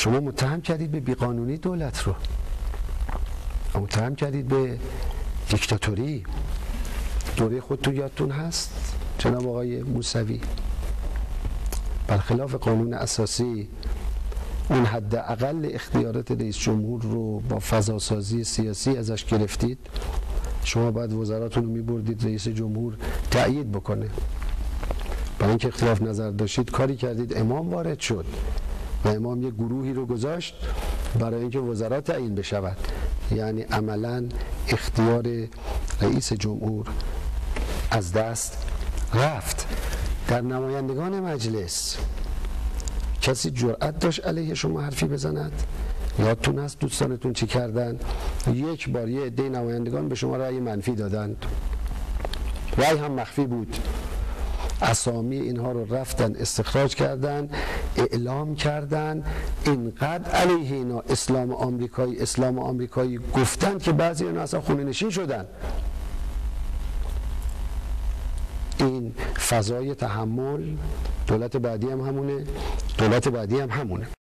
شما متهم کردید به بیقانونی دولت رو، متهم کردید به دیکتاتوری. دوره خودتون یادتون هست جناب آقای موسوی برخلاف قانون اساسی اون حد اقل اختیارات رئیس جمهور رو با فضاسازی سیاسی ازش گرفتید. شما باید وزراتون رو میبردید رئیس جمهور تأیید بکنه. برای اینکه اختلاف نظر داشتید کاری کردید امام وارد شد و امام یه گروهی رو گذاشت برای اینکه وزرا تعیین بشود. یعنی عملاً اختیار رئیس جمهور از دست رفت. در نمایندگان مجلس کسی جرأت داشت علیه شما حرفی بزند؟ یادتون هست دوستانتون چی کردن؟ یک بار یه عده نمایندگان به شما رأی منفی دادند، رأی هم مخفی بود، اسامی اینها رو رفتن استخراج کردن، اعلام کردن اینقدر علیه اینا اسلام آمریکایی گفتند که بعضی اینا اصلا خونه نشین شدن. این فضای تحمل دولت بعدی هم همونه، دولت بعدی هم همونه.